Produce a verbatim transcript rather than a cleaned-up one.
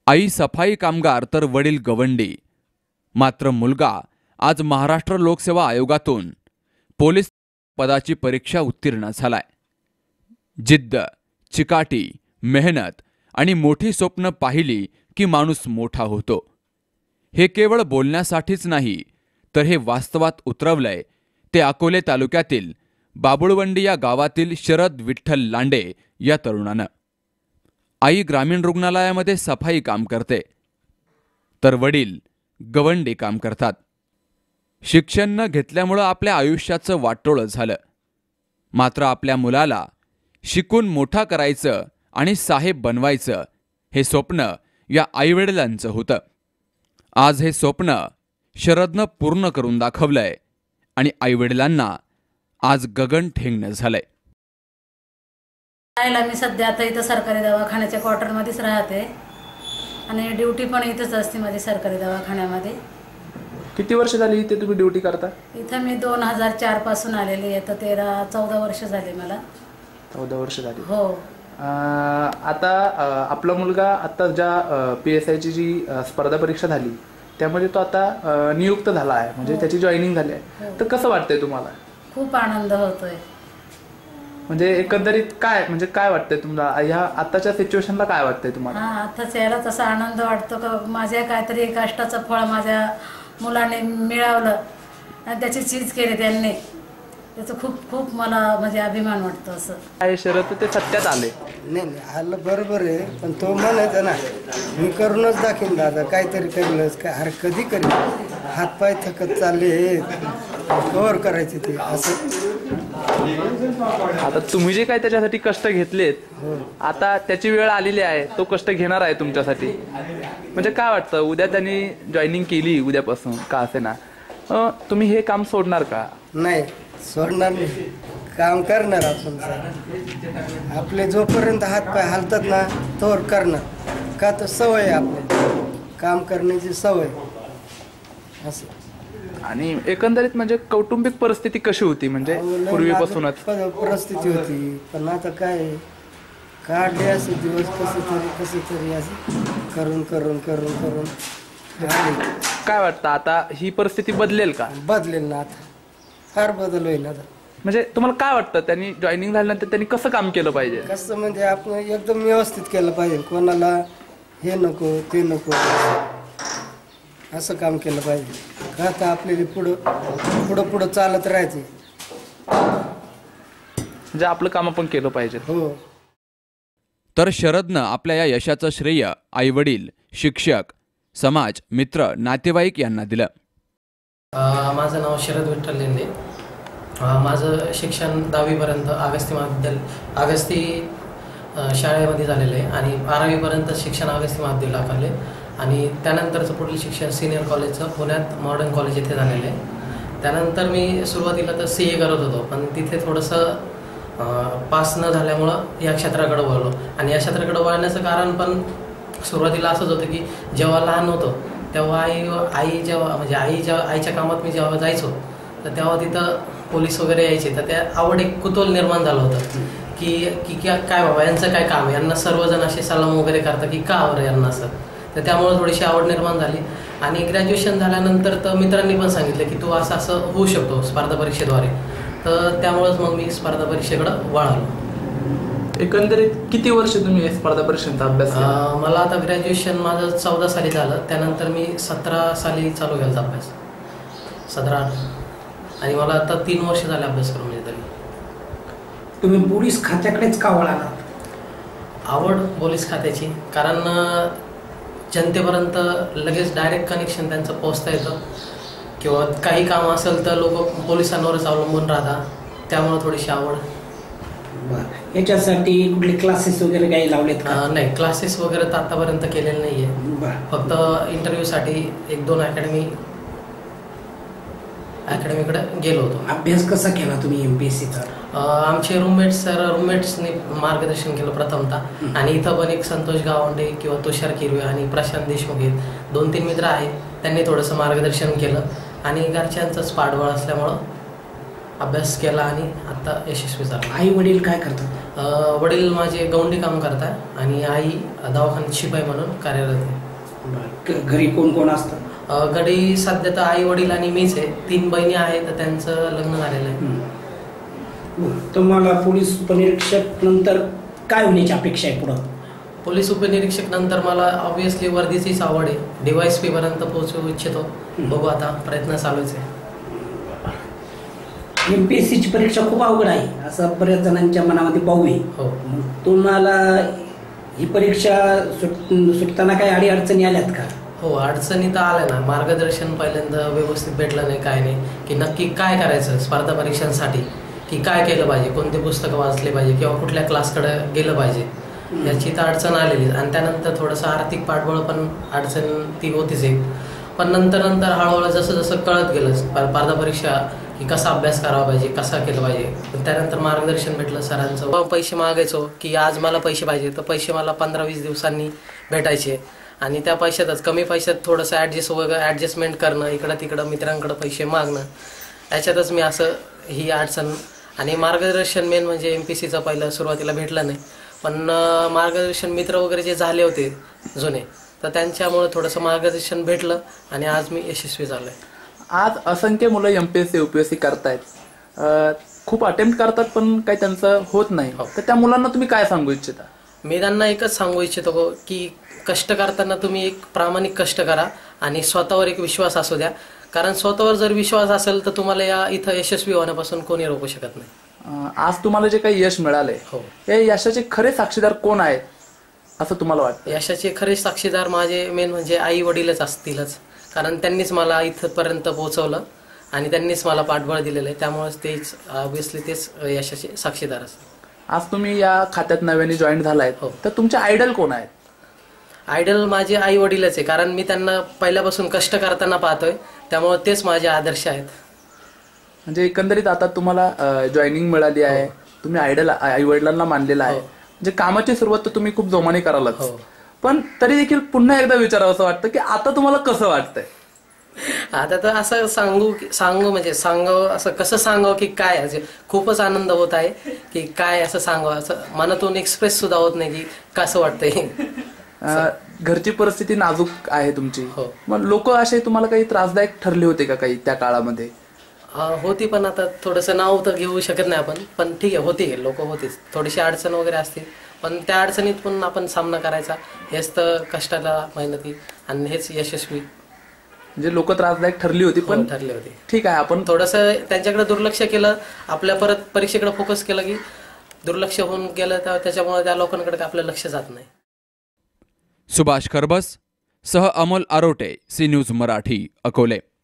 आई सफाई कामगार तर वडील गवंडी. मात्र मुलगा आज महाराष्ट्र लोकसेवा आयोगातून पोलीस पदाची परीक्षा उत्तीर्ण झालाय. जिद्द, चिकाटी, मेहनत आणि मोठी स्वप्न पाहिली की माणूस मोठा होतो. हे केवळ बोलण्यासाठीच नाही तर हे वास्तवात उतरवलंय ते अकोले तालुक्यातील बाबुळवंडी या गावातील शरद विठ्ठल लांडे या तरुणानं. आई ग्रामीण रुग्णालयामध्ये सफाई काम करते तर वडील गवंडी काम करतात. शिक्षण न घेतल्यामुळं आपल्या आयुष्याचं वाटोळं झालं. मात्र आपल्या मुलाला शिकून मोठा करायचं आणि साहेब बनवायचं हे स्वप्न या आईवडिलांचं होतं. आज हे स्वप्न शरदनं पूर्ण करून दाखवलंय आणि आईवडिलांना आज गगन ठेंगणं झालंय. मी सध्या आता इथं सरकारी दवाखान्याच्या क्वार्टरमध्येच राहते आणि ड्युटी पण इथंच असते माझी सरकारी दवाखान्यामध्ये. किती वर्ष झाली इथे तुम्ही ड्युटी करता? इथं मी दोन हजार चार पासून आलेली आहे, तर तेरा चौदा वर्ष झाली मला. चौदा वर्ष झाली. हो. आता आपला मुलगा आता ज्या पी एस आयची जी स्पर्धा परीक्षा झाली त्यामध्ये तो आता नियुक्त झाला आहे, म्हणजे त्याची जॉईनिंग झाली आहे. तर कसं वाटतंय तुम्हाला? खूप आनंद होतोय. म्हणजे एकंदरीत काय म्हणजे काय वाटतंय तुम्हाला ह्या आताच्या सिच्युएशनला? काय वाटतंय तुम्हाला? हा, आताच याला तसा आनंद वाटतो का माझ्या काहीतरी कष्टाचं फळ माझ्या मुलाने मिळवलं आणि त्याची चीज केली त्यांनी, त्याचं खूप खूप मला म्हणजे अभिमान वाटतो. असं काय शरद ते सत्यात आले? नाही नाही आलं बरोबर आहे, पण तो म्हणायचा ना मी करूनच दाखवीन दादा, काहीतरी करीनच. काय अरे कधी करीन, हातपाय थकत चालले कव्हर करायचे ते असं. आता तुम्ही जे काय त्याच्यासाठी कष्ट घेतलेत, आता त्याची वेळ आलेली आहे, तो कष्ट घेणार आहे तुमच्यासाठी. म्हणजे काय वाटतं उद्या त्यांनी जॉईनिंग केली उद्यापासून का असे ना, तुम्ही हे काम सोडणार का? नाही सोडणार नाही, काम करणार आपण. आपले जोपर्यंत हातपाय हालतात ना तोवर करणार, का तर सवय आहे आपल्याला काम करण्याची सवय असं. आणि एकंदरीत म्हणजे कौटुंबिक परिस्थिती कशी होती? म्हणजे पूर्वीपासूनच परिस्थिती होती, पण आता काय काढले असे दिवस कसे तरी कसे तरी असं करून करून करून करून. काय वाटतं आता ही परिस्थिती बदलेल का? बदलेल ना, आता फार बदल होईल आता. म्हणजे तुम्हाला काय वाटतं त्यांनी जॉईनिंग झाल्यानंतर त्यांनी कसं काम केलं पाहिजे? कसं म्हणजे आपण एकदम व्यवस्थित केलं पाहिजे, कोणाला हे नको ते नको असं काम केलं पाहिजे. का आता आपल्याला पुढं पुढं पुढं चालत राहायचं, म्हणजे आपलं काम आपण केलं पाहिजे. हो. तर शरदनं आपल्या या यशाचं श्रेय आईवडील, शिक्षक, समाज, मित्र, नातेवाईक यांना दिलं. माझं नाव शरद विठ्ठल लेंडे. माझं शिक्षण दहावीपर्यंत अगस्ती महाविद्यालय अगस्ती शाळेमध्ये झालेलं आहे आणि बारावीपर्यंत शिक्षण अगस्ती महाविद्यालयात आले आणि त्यानंतरचं पुढील शिक्षण सिनियर कॉलेजचं पुण्यात मॉडर्न कॉलेज येथे झालेलं आहे. त्यानंतर मी सुरुवातीला तर सी ए करत होतो, पण तिथे थोडंसं पास न झाल्यामुळं या क्षेत्राकडे वळलो. आणि या क्षेत्राकडे वळण्याचं कारण पण सुरुवातीला असंच होतं की जेव्हा लहान होतो तेव्हा आई आई जेव्हा म्हणजे आईच्या आईच्या कामात मी जेव्हा जायचो तर तेव्हा तिथं पोलीस वगैरे यायचे, तर त्या आवड एक कुतूहल निर्माण झालं होतं की की काय बाबा यांचं काय काम आहे, यांना सर्वजण असे सलाम वगैरे करतात की का आवडतं यांना असं. तर त्यामुळे थोडीशी आवड निर्माण झाली. आणि ग्रॅज्युएशन झाल्यानंतर तर मित्रांनी पण सांगितलं की तू असं असं होऊ शकतो स्पर्धा परीक्षेद्वारे, तर त्यामुळेच मग मी स्पर्धा परीक्षेकडं वळालो. एकंदरीत किती वर्ष तुम्ही स्पर्धा परीक्षेचा अभ्यास केला? मला आता ग्रॅज्युएशन माझं चौदा साली झालं, त्यानंतर मी सतरा साली चालू केला अभ्यास, सतरा. आणि मला आता तीन वर्ष झाले अभ्यास करून. म्हणजे तरी तुम्ही पोलीस खात्याकडेच का वळाला? आवड पोलीस खात्याची, कारण जनतेपर्यंत लगेच डायरेक्ट कनेक्शन त्यांचं पोहोचता येतं किंवा काही काम असेल तर लोक पोलिसांवरच अवलंबून राहतात, त्यामुळे थोडीशी आवड. याच्यासाठी कुठले क्लासेस वगैरे काही लावलेत का? नाही, क्लासेस वगैरे तर आतापर्यंत केलेले नाही आहे. फक्त इंटरव्ह्यूसाठी एक दोन अकॅडमी अकॅडमीकडे गेलो होतो. अभ्यास कसा केला तुम्ही एम पी एस सीचा? आमचे रूममेट्स सर रूममेट्सने मार्गदर्शन केलं प्रथमतः. आणि इथं पण एक संतोष गावंडे किंवा तुषार किरवे आणि प्रशांत देशमुख आहेत, दोन तीन मित्र आहेत, त्यांनी थोडंसं मार्गदर्शन केलं आणि घरच्यांचंच पाठबळ असल्यामुळं अभ्यास केला आणि आता यशस्वी झाला. आई वडील काय करतात? अ, वडील माझे गौंडी काम करतात आणि आई दवाखान्यात शिपाई म्हणून कार्यरत आहे. बरं. घरी कोण कोण असतं? अ, घरी सध्या तर आई वडील आणि मीच आहे. तीन बहिणी आहेत तर त्यांचं लग्न झालेलं आहे. बरं. तुम्हाला पोलीस उपनिरीक्षक नंतर काय होण्याची अपेक्षा आहे पुढं? पोलीस उपनिरीक्षक नंतर मला ऑब्विसली वर्दीचीच आवड आहे. डीवायएसपी पर्यंत पोहोचू इच्छितो. बघू आता प्रयत्न चालूच आहे. एम पी एस सीची परीक्षा खूप अवघड आहे असं बऱ्याच जणांच्या मनामध्ये भाऊ आहे. हो. मग तुम्हाला ही परीक्षा सुट सुटताना काही अडी अडचणी आल्यात का? हो, अडचणी तर आल्या ना. मार्गदर्शन पहिल्यांदा व्यवस्थित भेटलं नाही, काय नाही, की नक्की काय करायचं स्पर्धा परीक्षांसाठी, की काय केलं पाहिजे, कोणते पुस्तकं वाचले पाहिजे किंवा कुठल्या क्लासकडे गेलं पाहिजे, याची तर अडचण आलेली. आणि त्यानंतर थोडंसं आर्थिक पाठबळ पण अडचण ती होतीच एक. पण नंतर नंतर हळूहळू जसं जसं कळत गेलं स्पर्धा परीक्षा की कसा अभ्यास करावा पाहिजे, कसा केलं पाहिजे, पण त्यानंतर मार्गदर्शन भेटलं सरांचं. पैसे मागायचो की आज मला पैसे पाहिजे, तर पैसे मला पंधरा वीस दिवसांनी भेटायचे आणि त्या पैशातच कमी पैशात थोडंसं ॲडजस्ट वगैरे ॲडजस्टमेंट करणं, इकडं तिकडं मित्रांकडं पैसे मागणं, याच्यातच मी असं ही अडचण. आणि मार्गदर्शन मेन म्हणजे एम पी सीचं पहिलं सुरुवातीला भेटलं नाही, पण मार्गदर्शन मित्र वगैरे जे झाले होते जुने, तर त्यांच्यामुळे थोडंसं मार्गदर्शन भेटलं आणि आज मी यशस्वी झालो आहे. आज असंख्य मुलं M P S C U P S C करतायत, अं, खूप अटेम्प्ट करतात पण काही त्यांचं होत नाही. तर त्या मुलांना तुम्ही काय सांगू इच्छिता? मी त्यांना एकच सांगू इच्छितो की कष्ट करताना तुम्ही एक प्रामाणिक कष्ट करा आणि स्वतःवर एक विश्वास असू द्या. कारण स्वतःवर जर विश्वास असेल तर तुम्हाला या इथं यशस्वी होण्यापासून कोणी रोखू शकत नाही. अं, आज तुम्हाला जे काही यश मिळालंय, हो, हे यशाचे खरे साक्षीदार कोण आहेत असं तुम्हाला वाटतं? यशाचे खरे साक्षीदार माझे मेन म्हणजे आई वडीलच असतीलच. कारण त्यांनीच मला इथपर्यंत पोहोचवलं आणि त्यांनीच मला पाठबळ दिलेलं आहे. त्यामुळेच तेच ऑब्विसली तेच यशाचे साक्षीदार असतात. आज तुम्ही या खात्यात नव्याने जॉईन झालाय, हो. तर तुमचे आयडल कोण आहेत? आयडल माझे आई वडीलच आहे. कारण मी त्यांना पहिल्यापासून कष्ट करताना पाहतोय, त्यामुळे तेच माझे आदर्श आहेत. म्हणजे एकंदरीत आता तुम्हाला जॉईनिंग मिळाली आहे, तुम्ही आयडल आई वडिलांना मानलेला आहे, म्हणजे कामाची सुरुवात तर तुम्ही खूप जोमाने करालाच. पण तरी देखील पुन्हा एकदा विचारावं असं वाटतं की आता तुम्हाला कसं वाटतंय? आता तर असं सांगू सांगू म्हणजे सांगावं असं कसं सांगावं की काय, म्हणजे खूपच आनंद होत आहे की काय असं सांगावं, असं मनातून एक्सप्रेस सुद्धा होत नाही की कसं वाटतंय. घरची परिस्थिती नाजूक आहे तुमची, हो. मग लोक असे तुम्हाला काही त्रासदायक ठरले होते का काही त्या काळामध्ये? होती, पण आता थोडंसं नाव तर घेऊ शकत नाही आपण, पण ठीक आहे, होती, लोक होतीच, थोडीशी अडचण वगैरे असते, पण त्या अडचणीत पण आपण सामना करायचा. हेच तर कष्टाला मेहनती आणि हेच यशस्वी. म्हणजे लोक त्रासदायक ठरली होती, पण ठरले होते. ठीक आहे, आपण थोडंसं त्यांच्याकडे दुर्लक्ष केलं, आपल्या परत परीक्षेकडे फोकस केलं की दुर्लक्ष होऊन गेलं, तर त्याच्यामुळे त्या लोकांकडे आपलं लक्ष जात नाही. सुभाष खरबस सह अमोल आरोटे, सी न्यूज मराठी, अकोले.